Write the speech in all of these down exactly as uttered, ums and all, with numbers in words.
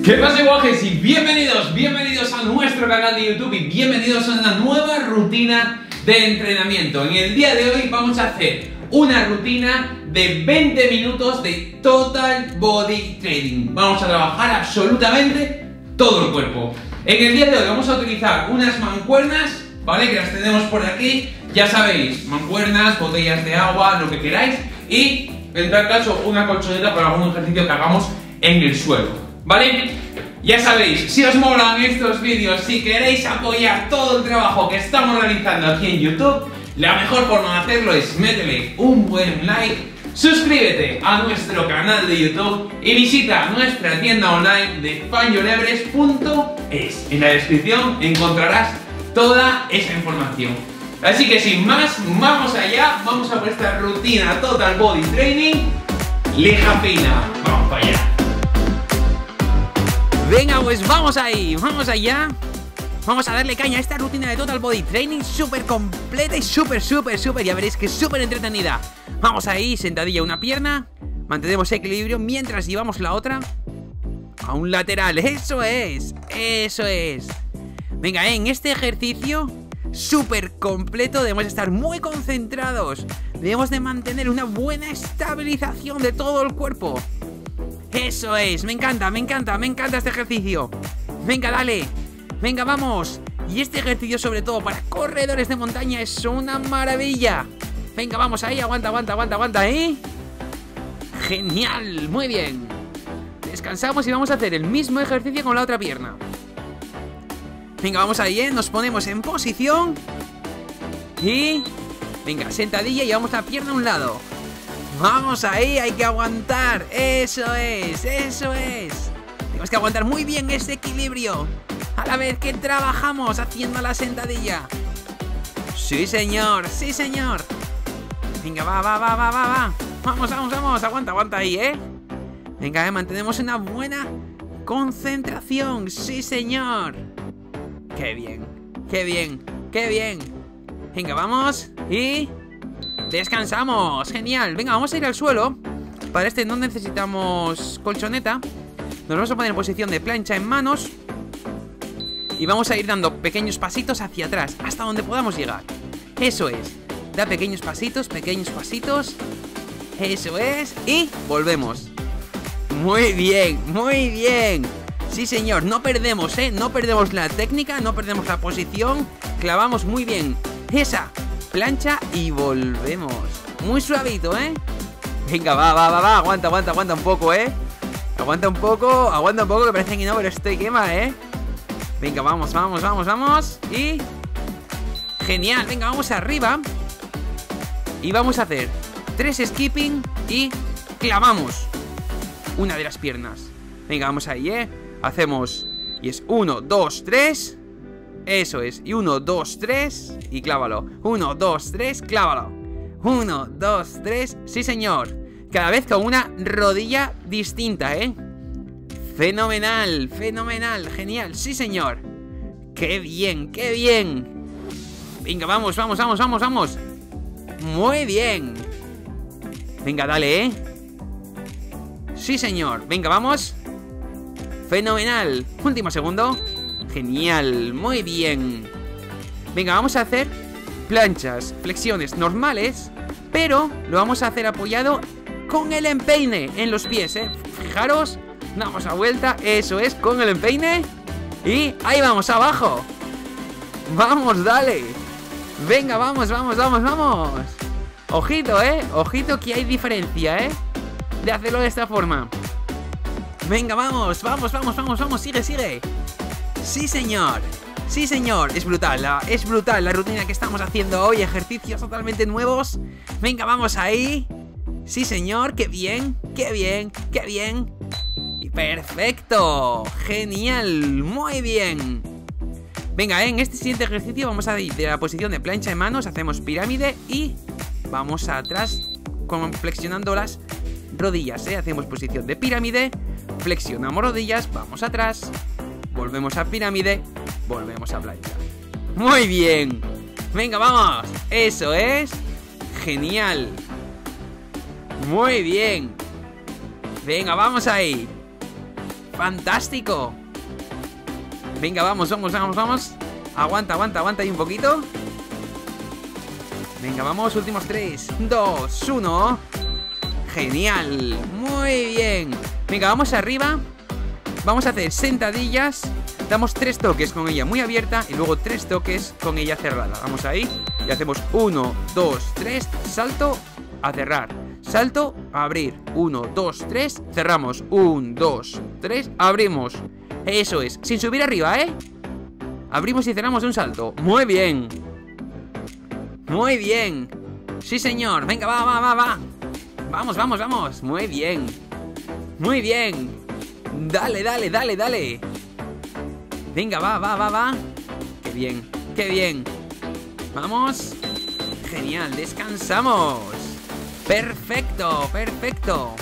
¿Qué pasa, guajes? Y bienvenidos, bienvenidos a nuestro canal de YouTube y bienvenidos a una nueva rutina de entrenamiento. En el día de hoy vamos a hacer una rutina de veinte minutos de Total Body Training. Vamos a trabajar absolutamente todo el cuerpo. En el día de hoy vamos a utilizar unas mancuernas, ¿vale? Que las tenemos por aquí. Ya sabéis, mancuernas, botellas de agua, lo que queráis. Y, en tal caso, una colchoneta para algún ejercicio que hagamos en el suelo, ¿vale? Ya sabéis, si os molan estos vídeos, si queréis apoyar todo el trabajo que estamos realizando aquí en YouTube, la mejor forma de hacerlo es métele un buen like, suscríbete a nuestro canal de YouTube y visita nuestra tienda online de fan your everest punto es. En la descripción encontrarás toda esa información. Así que sin más, vamos allá, vamos a por esta rutina Total Body Training. Lija fina, vamos para allá. Venga, pues vamos ahí, vamos allá. Vamos a darle caña a esta rutina de Total Body Training súper completa y súper, súper, súper. Ya veréis que es súper entretenida. Vamos ahí, sentadilla una pierna. Mantenemos equilibrio mientras llevamos la otra a un lateral. Eso es, eso es. Venga, en este ejercicio súper completo debemos estar muy concentrados. Debemos de mantener una buena estabilización de todo el cuerpo. Eso es, me encanta, me encanta, me encanta este ejercicio. Venga, dale, venga, vamos. Y este ejercicio sobre todo para corredores de montaña es una maravilla. Venga, vamos ahí, aguanta, aguanta, aguanta, aguanta, ¿eh? Genial, muy bien. Descansamos y vamos a hacer el mismo ejercicio con la otra pierna. Venga, vamos ahí, ¿eh? Nos ponemos en posición. Y... venga, sentadilla y llevamos la pierna a un lado. Vamos ahí, hay que aguantar. Eso es, eso es. Tenemos que aguantar muy bien ese equilibrio a la vez que trabajamos haciendo la sentadilla. Sí, señor, sí, señor. Venga, va, va, va, va, va, va. Vamos, vamos, vamos, aguanta, aguanta ahí, ¿eh? Venga, eh, mantenemos una buena concentración. Sí, señor. Qué bien, qué bien, qué bien. Venga, vamos y... descansamos, genial. Venga, vamos a ir al suelo. Para este no necesitamos colchoneta. Nos vamos a poner en posición de plancha en manos y vamos a ir dando pequeños pasitos hacia atrás hasta donde podamos llegar. Eso es, da pequeños pasitos, pequeños pasitos. Eso es, y volvemos. Muy bien, muy bien. Sí, señor, no perdemos, ¿eh? No perdemos la técnica, no perdemos la posición. Clavamos muy bien esa plancha y volvemos. Muy suavito, ¿eh? Venga, va, va, va, va. Aguanta, aguanta, aguanta un poco, ¿eh? Aguanta un poco, aguanta un poco, que parece que no, pero estoy quema, ¿eh? Venga, vamos, vamos, vamos, vamos. Y... genial, venga, vamos arriba. Y vamos a hacer tres skipping y clavamos una de las piernas. Venga, vamos ahí, ¿eh? Hacemos... y es uno, dos, tres... eso es, y uno, dos, tres y clávalo. Uno, dos, tres, clávalo. Uno, dos, tres, sí, señor. Cada vez con una rodilla distinta, ¿eh? Fenomenal, fenomenal, genial, sí, señor. Qué bien, qué bien. Venga, vamos, vamos, vamos, vamos, vamos. Muy bien. Venga, dale, ¿eh? Sí, señor, venga, vamos. Fenomenal, último segundo. Genial, muy bien. Venga, vamos a hacer planchas, flexiones normales, pero lo vamos a hacer apoyado con el empeine en los pies, ¿eh? Fijaros, damos la vuelta, eso es, con el empeine. Y ahí vamos, abajo. Vamos, dale. Venga, vamos, vamos, vamos, vamos. Ojito, ¿eh? Ojito que hay diferencia, ¿eh? De hacerlo de esta forma. Venga, vamos, vamos, vamos, vamos, vamos, sigue, sigue. Sí, señor, sí, señor. Es brutal, la, es brutal la rutina que estamos haciendo hoy. Ejercicios totalmente nuevos. Venga, vamos ahí. Sí, señor, qué bien, qué bien, qué bien. Y perfecto, genial, muy bien. Venga, en este siguiente ejercicio vamos a ir de la posición de plancha en manos. Hacemos pirámide y vamos atrás, como flexionando las rodillas, ¿eh? Hacemos posición de pirámide, flexionamos rodillas, vamos atrás, volvemos a pirámide, volvemos a plancha. Muy bien. Venga, vamos. Eso es. Genial. Muy bien. Venga, vamos ahí. ¡Fantástico! Venga, vamos, vamos, vamos, vamos. Aguanta, aguanta, aguanta ahí un poquito. Venga, vamos, últimos tres, dos, uno. Genial, muy bien. Venga, vamos arriba. Vamos a hacer sentadillas. Damos tres toques con ella muy abierta y luego tres toques con ella cerrada. Vamos ahí y hacemos uno, dos, tres, salto, a cerrar. Salto, a abrir. uno, dos, tres, cerramos. uno, dos, tres, abrimos. Eso es, sin subir arriba, ¿eh? Abrimos y cerramos de un salto. Muy bien. Muy bien. Sí, señor. Venga, va, va, va, va. Vamos, vamos, vamos. Muy bien. Muy bien. Dale, dale, dale, dale. Venga, va, va, va, va. Qué bien, qué bien. Vamos. Genial, descansamos. Perfecto, perfecto.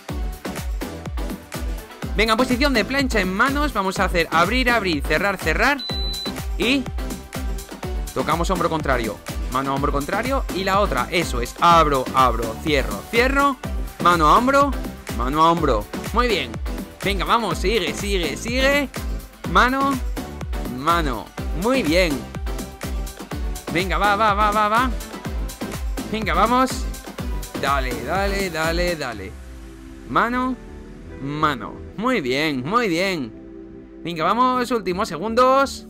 Venga, posición de plancha en manos. Vamos a hacer abrir, abrir, cerrar, cerrar. Y tocamos hombro contrario. Mano a hombro contrario. Y la otra, eso es, abro, abro, cierro, cierro. Mano a hombro, mano a hombro. Muy bien. Venga, vamos, sigue, sigue, sigue. Mano, mano. Muy bien. Venga, va, va, va, va, va. Venga, vamos. Dale, dale, dale, dale. Mano, mano. Muy bien, muy bien. Venga, vamos, últimos segundos.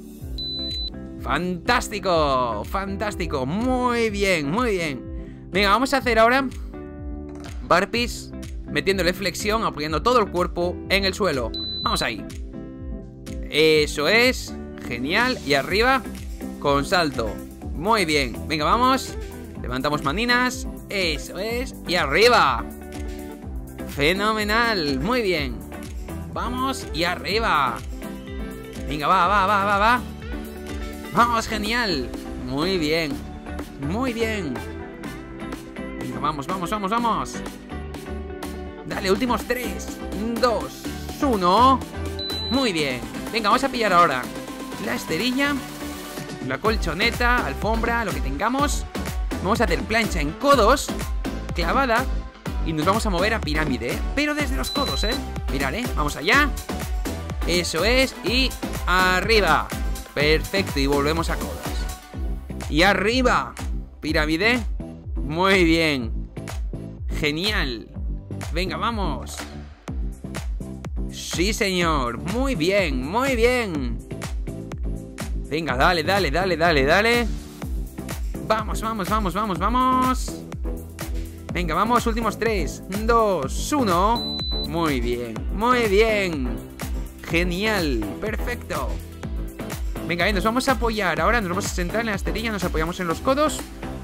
Fantástico, fantástico. Muy bien, muy bien. Venga, vamos a hacer ahora burpees, metiéndole flexión, apoyando todo el cuerpo en el suelo. Vamos ahí. Eso es, genial. Y arriba, con salto. Muy bien, venga, vamos. Levantamos maninas. Eso es, y arriba. Fenomenal, muy bien. Vamos, y arriba. Venga, va, va, va, va, va. Vamos, genial. Muy bien, muy bien. Venga, vamos, vamos, vamos, vamos. Dale, últimos tres, dos, uno. Muy bien. Venga, vamos a pillar ahora la esterilla, la colchoneta, alfombra, lo que tengamos. Vamos a hacer plancha en codos, clavada, y nos vamos a mover a pirámide, ¿eh? Pero desde los codos, ¿eh? Mirad, ¿eh? Vamos allá. Eso es, y arriba. Perfecto, y volvemos a codos. Y arriba, pirámide. Muy bien. Genial. Venga, vamos. Sí, señor. Muy bien, muy bien. Venga, dale, dale, dale, dale, dale. Vamos, vamos, vamos, vamos, vamos. Venga, vamos, últimos tres, dos, uno. Muy bien, muy bien. Genial, perfecto. Venga, bien, nos vamos a apoyar. Ahora nos vamos a sentar en la esterilla. Nos apoyamos en los codos.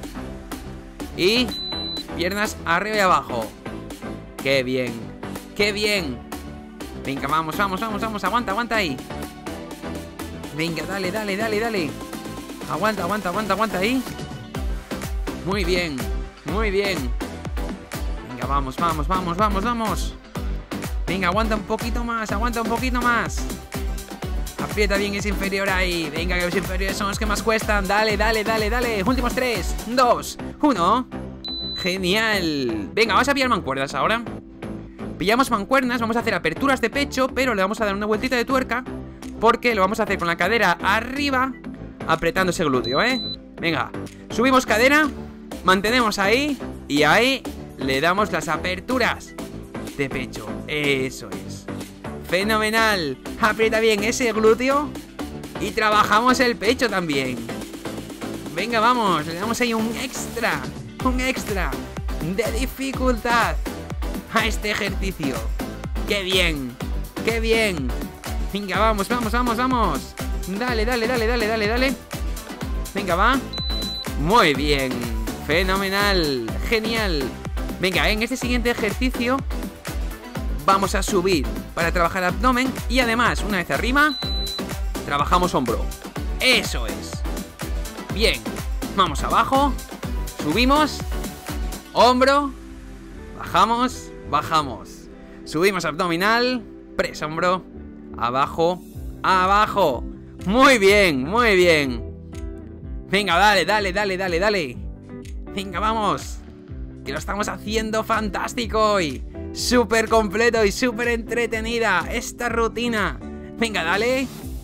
Y piernas arriba y abajo. Qué bien, qué bien. Venga, vamos, vamos, vamos, vamos. Aguanta, aguanta ahí. Venga, dale, dale, dale, dale. Aguanta, aguanta, aguanta, aguanta ahí. Muy bien, muy bien. Venga, vamos, vamos, vamos, vamos, vamos. Venga, aguanta un poquito más, aguanta un poquito más. Aprieta bien ese inferior ahí. Venga, que los inferiores son los que más cuestan. Dale, dale, dale, dale. Últimos tres, dos, uno. Genial. Venga, vamos a pillar mancuernas ahora. Pillamos mancuernas, vamos a hacer aperturas de pecho, pero le vamos a dar una vueltita de tuerca, porque lo vamos a hacer con la cadera arriba, apretando ese glúteo, ¿eh? Venga, subimos cadera, mantenemos ahí, y ahí le damos las aperturas de pecho. Eso es. Fenomenal. Aprieta bien ese glúteo y trabajamos el pecho también. Venga, vamos, le damos ahí un extra, un extra de dificultad a este ejercicio. ¡Qué bien! ¡Qué bien! Venga, vamos, vamos, vamos, vamos. Dale, dale, dale, dale, dale, dale. Venga, va. Muy bien. Fenomenal. Genial. Venga, en este siguiente ejercicio vamos a subir para trabajar abdomen. Y además, una vez arriba, trabajamos hombro. Eso es. Bien. Vamos abajo. Subimos. Hombro. Bajamos. Bajamos. Subimos abdominal. Press hombro. Abajo. Abajo. Muy bien, muy bien. Venga, dale, dale, dale, dale, dale. Venga, vamos. Que lo estamos haciendo fantástico hoy. súper completo y súper entretenida esta rutina. Venga, dale.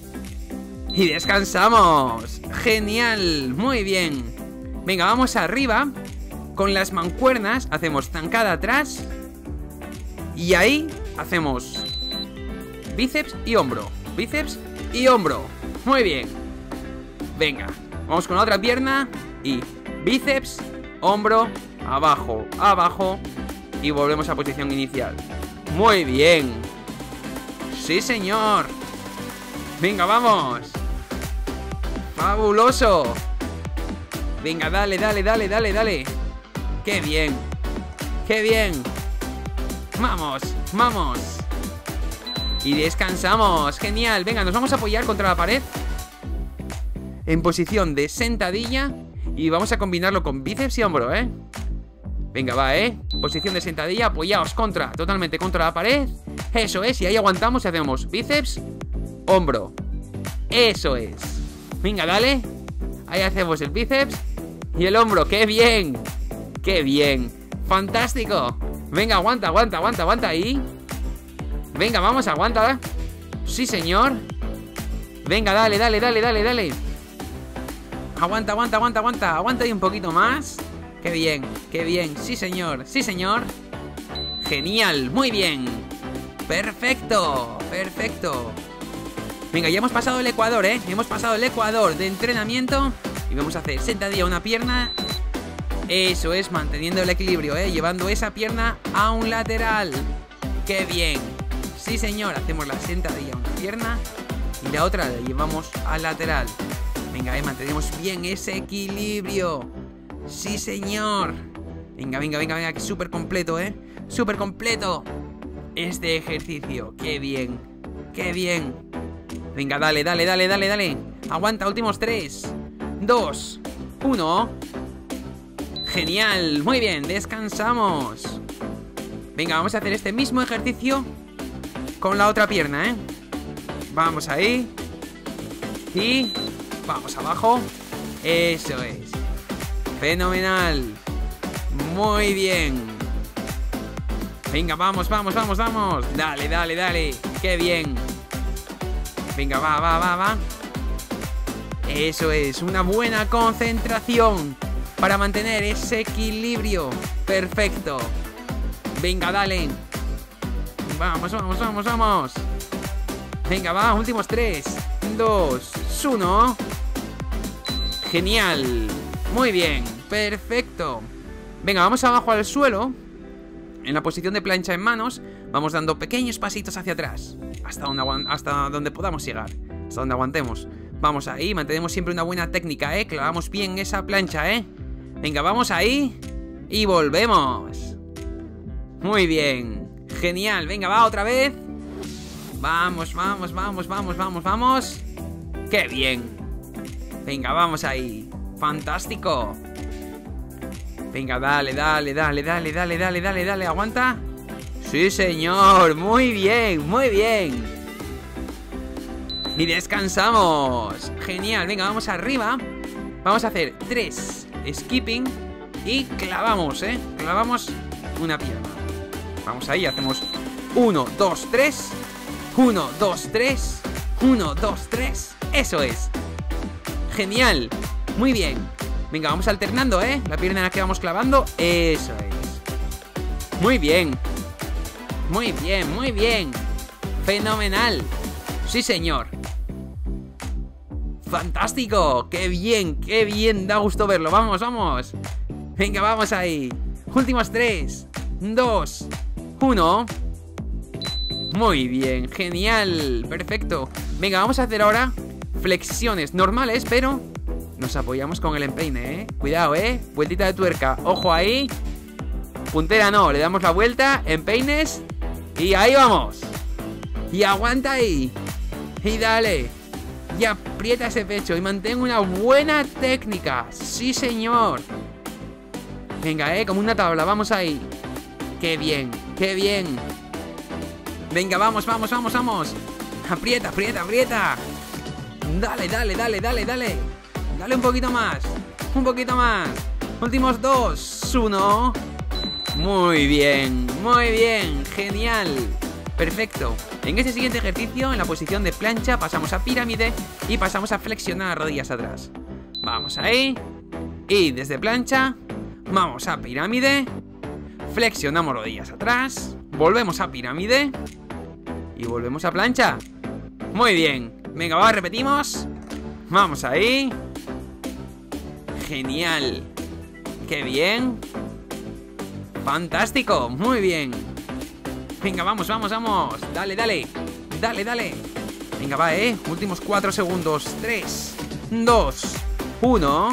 Y descansamos. Genial, muy bien. Venga, vamos arriba. Con las mancuernas hacemos zancada atrás. Y ahí hacemos bíceps y hombro. Bíceps y hombro. Muy bien. Venga, vamos con la otra pierna. Y bíceps, hombro, abajo, abajo. Y volvemos a posición inicial. Muy bien. Sí, señor. Venga, vamos. Fabuloso. Venga, dale, dale, dale, dale, dale. Qué bien. Qué bien. Vamos, vamos. Y descansamos. Genial. Venga, nos vamos a apoyar contra la pared en posición de sentadilla. Y vamos a combinarlo con bíceps y hombro, ¿eh? Venga, va, ¿eh? Posición de sentadilla, apoyaos contra, totalmente contra la pared. Eso es, y ahí aguantamos y hacemos bíceps, hombro. Eso es. Venga, dale. Ahí hacemos el bíceps y el hombro. ¡Qué bien! ¡Qué bien! ¡Fantástico! Venga, aguanta, aguanta, aguanta, aguanta ahí. Venga, vamos, aguanta. Sí, señor. Venga, dale, dale, dale, dale, dale. Aguanta, aguanta, aguanta, aguanta. Aguanta ahí un poquito más. ¡Qué bien! ¡Qué bien! ¡Sí, señor! ¡Sí, señor! ¡Genial! ¡Muy bien! ¡Perfecto! ¡Perfecto! Venga, ya hemos pasado el ecuador, ¿eh? Hemos pasado el ecuador de entrenamiento. Y vamos a hacer sentadilla una pierna. Eso es, manteniendo el equilibrio, ¿eh? Llevando esa pierna a un lateral. ¡Qué bien! Sí, señor. Hacemos la sentadilla una pierna. Y la otra la llevamos al lateral. Venga, ¿eh? Mantenemos bien ese equilibrio. Sí, señor. Venga, venga, venga, venga, que es súper completo, ¿eh? Súper completo este ejercicio. ¡Qué bien! ¡Qué bien! Venga, dale, dale, dale, dale, dale. Aguanta, últimos tres, dos, uno. Genial, muy bien, descansamos. Venga, vamos a hacer este mismo ejercicio con la otra pierna, ¿eh? Vamos ahí. Y vamos abajo. Eso es. Fenomenal. Muy bien. Venga, vamos, vamos, vamos, vamos. Dale, dale, dale. Qué bien. Venga, va, va, va, va. Eso es, una buena concentración para mantener ese equilibrio. Perfecto. Venga, dale. Vamos, vamos, vamos, vamos. Venga, va, últimos tres, dos, uno. Genial. Muy bien, perfecto. Venga, vamos abajo al suelo. En la posición de plancha en manos. Vamos dando pequeños pasitos hacia atrás. Hasta donde, hasta donde podamos llegar. Hasta donde aguantemos. Vamos ahí, mantenemos siempre una buena técnica, ¿eh? Clavamos bien esa plancha, ¿eh? Venga, vamos ahí. Y volvemos. Muy bien. Genial, venga, va otra vez. Vamos, vamos, vamos, vamos, vamos, vamos. ¡Qué bien! Venga, vamos ahí. ¡Fantástico! Venga, dale, dale, dale, dale, dale, dale, dale, dale, aguanta. Sí, señor, muy bien, muy bien. Y descansamos. Genial, venga, vamos arriba. Vamos a hacer tres skipping y clavamos, ¿eh? Clavamos una pierna. Vamos ahí, hacemos uno, dos, tres. Uno, dos, tres. Uno, dos, tres. Eso es. Genial, muy bien. Venga, vamos alternando, ¿eh? La pierna en la que vamos clavando. Eso es. Muy bien. Muy bien, muy bien. Fenomenal. Sí, señor. Fantástico. Qué bien, qué bien. Da gusto verlo. Vamos, vamos. Venga, vamos ahí. Últimos tres, dos, uno. Muy bien, genial. Perfecto. Venga, vamos a hacer ahora flexiones normales, pero nos apoyamos con el empeine, ¿eh? Cuidado, ¿eh? Vueltita de tuerca. Ojo ahí. Puntera no, le damos la vuelta. Empeines. Y ahí vamos. Y aguanta ahí. Y dale. Y aprieta ese pecho. Y mantén una buena técnica. Sí, señor. Venga, ¿eh? Como una tabla. Vamos ahí. Qué bien, qué bien. Venga, vamos, vamos, vamos, vamos. Aprieta, aprieta, aprieta. Dale, dale, dale, dale, dale. Dale un poquito más. Un poquito más. Últimos dos. Uno. Muy bien, muy bien, genial. Perfecto. En este siguiente ejercicio, en la posición de plancha, pasamos a pirámide y pasamos a flexionar las rodillas atrás. Vamos ahí. Y desde plancha, vamos a pirámide. Flexionamos rodillas atrás. Volvemos a pirámide. Y volvemos a plancha. Muy bien. Venga, va, repetimos. Vamos ahí. Genial. Qué bien. Fantástico, muy bien. Venga, vamos, vamos, vamos. Dale, dale, dale, dale. Venga, va, eh, últimos cuatro segundos. Tres, dos, uno.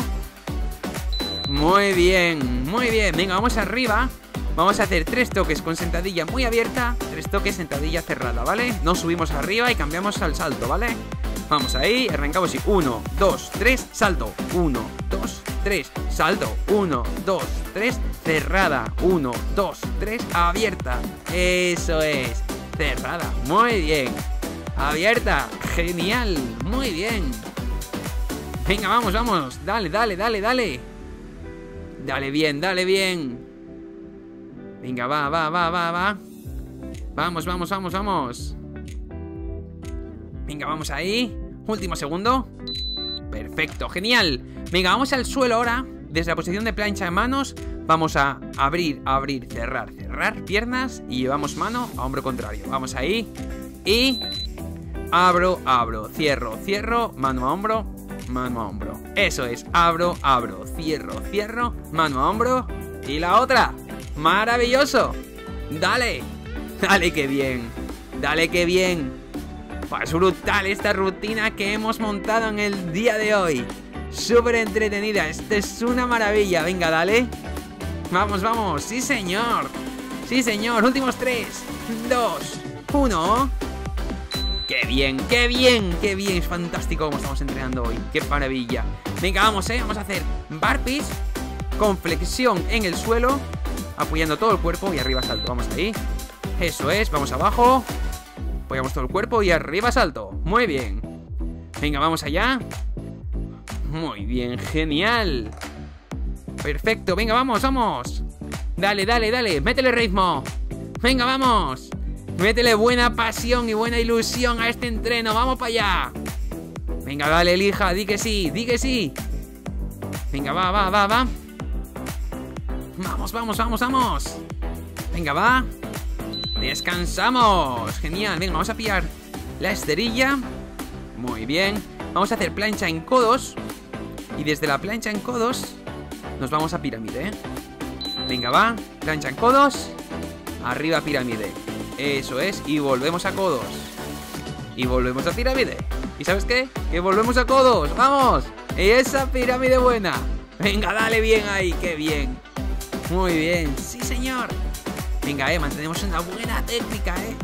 Muy bien, muy bien. Venga, vamos arriba. Vamos a hacer tres toques con sentadilla muy abierta, tres toques sentadilla cerrada, ¿vale? Nos subimos arriba y cambiamos al salto, ¿vale? Vamos ahí, arrancamos y uno, dos, tres, salto. Uno, dos, tres, salto. Uno, dos, tres, cerrada. Uno, dos, tres, abierta. Eso es, cerrada. Muy bien. Abierta, genial, muy bien. Venga, vamos, vamos. Dale, dale, dale, dale. Dale bien, dale bien. Venga, va, va, va, va, va. Vamos, vamos, vamos, vamos. Venga, vamos ahí. Último segundo. Perfecto, genial. Venga, vamos al suelo ahora. Desde la posición de plancha en manos, vamos a abrir, abrir, cerrar, cerrar piernas y llevamos mano a hombro contrario. Vamos ahí. Y abro, abro, cierro, cierro, mano a hombro, mano a hombro. Eso es, abro, abro, cierro, cierro, mano a hombro. Y la otra. ¡Maravilloso! ¡Dale! ¡Dale que bien! ¡Dale que bien! Es brutal esta rutina que hemos montado en el día de hoy. Súper entretenida. Esto es una maravilla. Venga, dale. Vamos, vamos. ¡Sí, señor! ¡Sí, señor! Últimos tres, dos, uno. ¡Qué bien! ¡Qué bien! ¡Qué bien! Es fantástico como estamos entrenando hoy. ¡Qué maravilla! Venga, vamos, ¿eh? Vamos a hacer burpees con flexión en el suelo, apoyando todo el cuerpo y arriba salto. Vamos ahí. Eso es, vamos abajo. Apoyamos todo el cuerpo y arriba salto. Muy bien. Venga, vamos allá. Muy bien, genial. Perfecto, venga, vamos, vamos. Dale, dale, dale, métele ritmo. Venga, vamos. Métele buena pasión y buena ilusión a este entreno. Vamos para allá. Venga, dale, elija, di que sí, di que sí. Venga, va, va, va, va. Vamos, vamos, vamos, vamos. Venga, va. Descansamos. Genial, venga, vamos a pillar la esterilla. Muy bien. Vamos a hacer plancha en codos. Y desde la plancha en codos nos vamos a pirámide, ¿eh? Venga, va. Plancha en codos. Arriba pirámide. Eso es, y volvemos a codos. Y volvemos a pirámide. ¿Y sabes qué? Que volvemos a codos. ¡Vamos! Esa pirámide buena. Venga, dale bien ahí, qué bien. Muy bien, sí señor. Venga, eh, mantenemos una buena técnica, eh.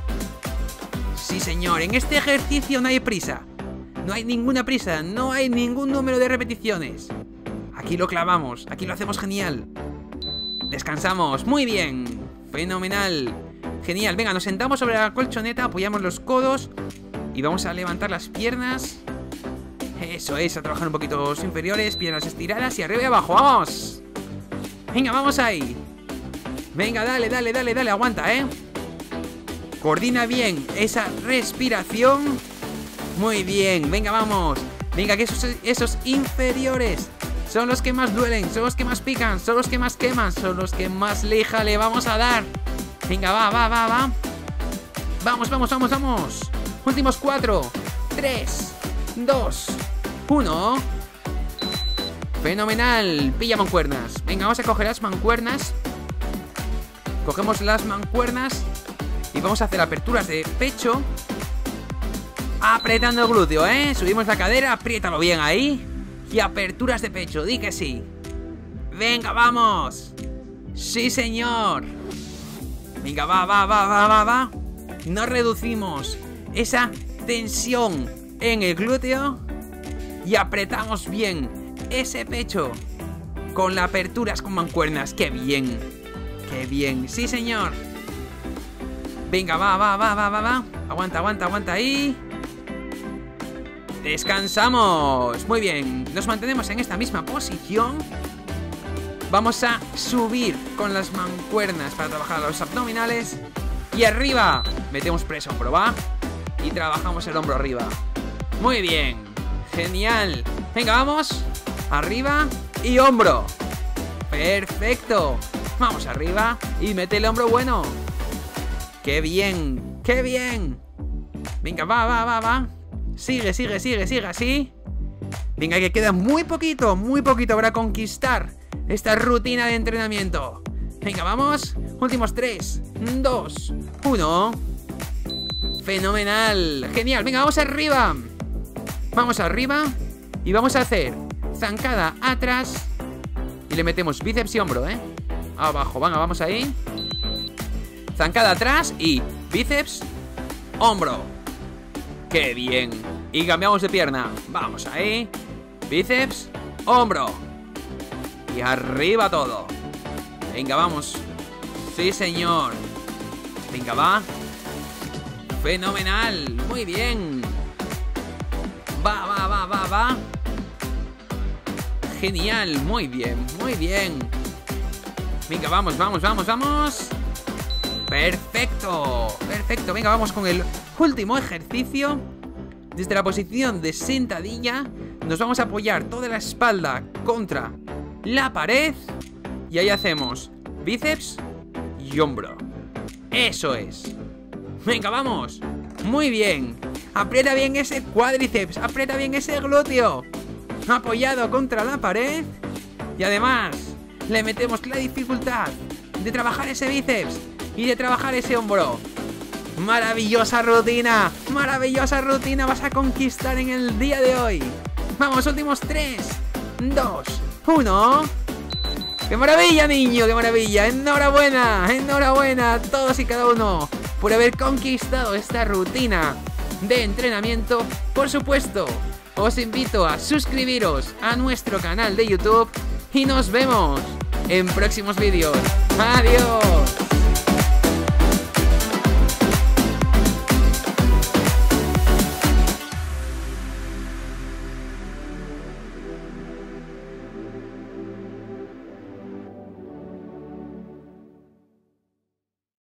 Sí señor, en este ejercicio no hay prisa. No hay ninguna prisa, no hay ningún número de repeticiones. Aquí lo clavamos, aquí lo hacemos genial. Descansamos, muy bien. Fenomenal. Genial, venga, nos sentamos sobre la colchoneta, apoyamos los codos y vamos a levantar las piernas. Eso es, a trabajar un poquito los inferiores, piernas estiradas y arriba y abajo, ¡vamos! Venga, vamos ahí. Venga, dale, dale, dale, dale, aguanta, ¿eh? Coordina bien esa respiración. Muy bien, venga, vamos. Venga, que esos, esos inferiores son los que más duelen, son los que más pican, son los que más queman, son los que más lija le vamos a dar. Venga, va, va, va, va. Vamos, vamos, vamos, vamos. Últimos cuatro, tres, dos, uno. Fenomenal. Pilla mancuernas. Venga, vamos a coger las mancuernas. Cogemos las mancuernas y vamos a hacer aperturas de pecho, apretando el glúteo, ¿eh? Subimos la cadera, apriétalo bien ahí. Y aperturas de pecho, di que sí. Venga, vamos. Sí, señor. Venga, va, va, va, va, va, va. No reducimos esa tensión en el glúteo y apretamos bien ese pecho con las aperturas con mancuernas. ¡Qué bien! ¡Qué bien! ¡Sí, señor! Venga, va, va, va, va, va, va. Aguanta, aguanta, aguanta ahí. Descansamos. Muy bien. Nos mantenemos en esta misma posición. Vamos a subir con las mancuernas para trabajar los abdominales. Y arriba metemos press hombro, ¿va? Y trabajamos el hombro arriba. Muy bien, genial. Venga, vamos. Arriba y hombro. Perfecto. Vamos arriba y mete el hombro bueno. ¡Qué bien! ¡Qué bien! Venga, va, va, va, va. Sigue, sigue, sigue, sigue así. Venga, que queda muy poquito, muy poquito para conquistar esta rutina de entrenamiento. Venga, vamos. Últimos tres, dos, uno. Fenomenal. Genial. Venga, vamos arriba. Vamos arriba. Y vamos a hacer zancada atrás. Y le metemos bíceps y hombro, ¿eh? Abajo, venga, vamos ahí. Zancada atrás y bíceps, hombro. ¡Qué bien! Y cambiamos de pierna. Vamos ahí. Bíceps, hombro. Y arriba todo. Venga, vamos. Sí, señor. Venga, va. Fenomenal. Muy bien. Va, va, va, va, va. Genial. Muy bien, muy bien. Venga, vamos, vamos, vamos, vamos. Perfecto. Perfecto. Venga, vamos con el último ejercicio. Desde la posición de sentadilla nos vamos a apoyar toda la espalda contra la pared. Y ahí hacemos bíceps y hombro. Eso es. Venga, vamos. Muy bien. Aprieta bien ese cuádriceps. Aprieta bien ese glúteo. Apoyado contra la pared. Y además le metemos la dificultad de trabajar ese bíceps y de trabajar ese hombro. Maravillosa rutina. Maravillosa rutina vas a conquistar en el día de hoy. Vamos, últimos tres, dos, uno. ¡Qué maravilla, niño! ¡Qué maravilla! ¡Enhorabuena! ¡Enhorabuena a todos y cada uno por haber conquistado esta rutina de entrenamiento! Por supuesto, os invito a suscribiros a nuestro canal de YouTube y nos vemos en próximos vídeos. ¡Adiós!